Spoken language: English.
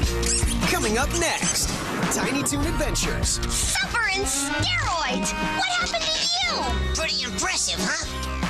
Coming up next, Tiny Toon Adventures. Super and steroids! What happened to you? Pretty impressive, huh?